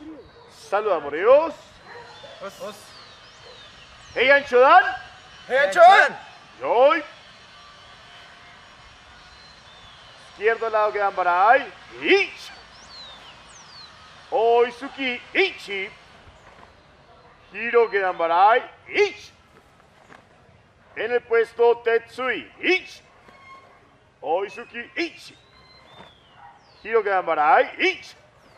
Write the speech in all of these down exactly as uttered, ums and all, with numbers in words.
Saluda Moreos. Os. Os. Heian Shodan. Heian Shodan. Yoi. Izquierdo lado quedan Barai. Ich. Oizuki. Ichi. Giro quedan Barai. Ich. En el puesto Tetsui. Ich. Oizuki. Ichi. Giro quedan Barai. Ich.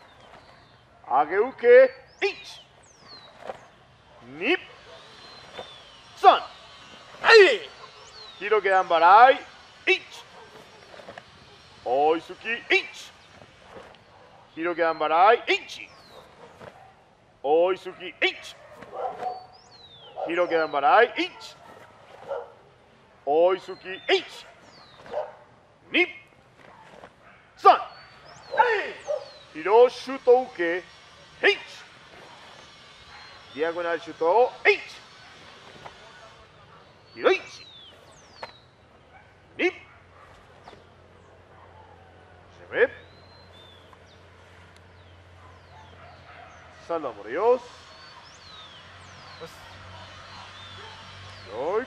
Ageuke. Ich. Nip. Son. ¡Ay! Giro quedan Barai. Ich. Oizuki. Ich. Giro quedan Barai. Ichi. Oizuki. Ich. Giro quedan Barai. Ich. Oizuki. Ich. Nip. Son. ¡Ay! Giro Shuto Uke. Ich. Diagonal Shuto. Ich. Giro Ich. Nip. Se ve. Salva por Dios. Yoi.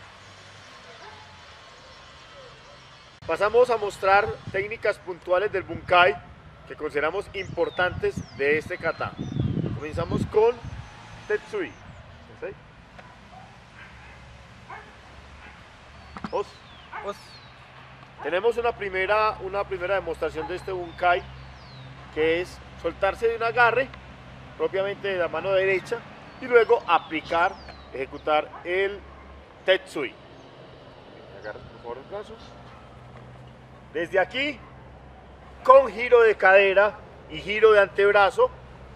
Pasamos a mostrar técnicas puntuales del Bunkai que consideramos importantes de este kata. Comenzamos con Tetsui. Os. Os. Tenemos una primera, una primera demostración de este Bunkai, que es soltarse de un agarre propiamente de la mano derecha y luego aplicar, ejecutar el Tetsui. Agarra por favor los brazos. Desde aquí, con giro de cadera y giro de antebrazo,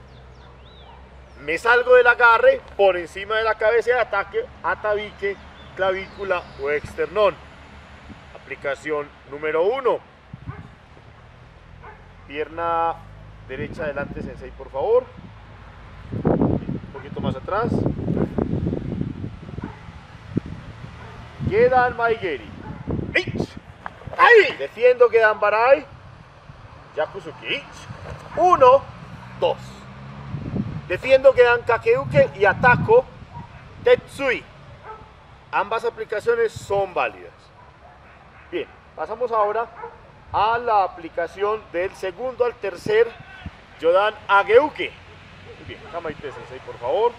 me salgo del agarre por encima de la cabeza de ataque a tabique, clavícula o externón. Aplicación número uno. Pierna derecha adelante, sensei, por favor. Un poquito más atrás. Quedan Maigeri. ¡Ay! Defiendo, quedan Barai. Yakusuki. Uno, dos. Defiendo, quedan Kakeuke y ataco Tetsui. Ambas aplicaciones son válidas. Bien, pasamos ahora a la aplicación del segundo al tercer Yodan Ageuke. Muy bien, Kamaite Sensei, por favor.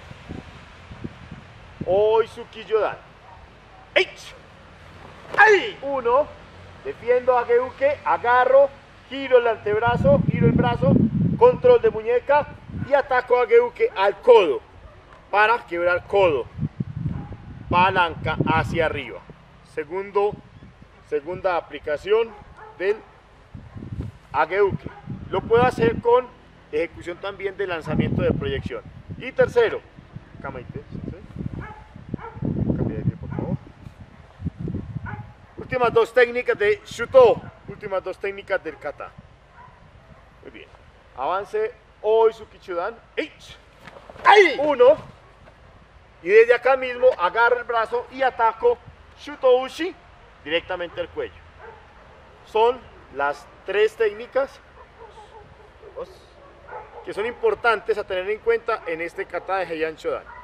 Oizuki Yodan. H. ¡Ay! Uno. Defiendo Ageuke, agarro, giro el antebrazo, giro el brazo, control de muñeca y ataco a Ageuke al codo para quebrar codo. Palanca hacia arriba. Segundo, segunda aplicación del Ageuke. Lo puedo hacer con ejecución también de lanzamiento de proyección. Y tercero, Kamaite, cambia de pie por favor. Últimas dos técnicas de Shuto, últimas dos técnicas del kata. Muy bien. Avance Oizuki Chudan. H. ¡Ay! Uno. Y desde acá mismo agarro el brazo y ataco Shuto Ushi directamente al cuello. Son las tres técnicas que son importantes a tener en cuenta en este kata de Heian Shodan.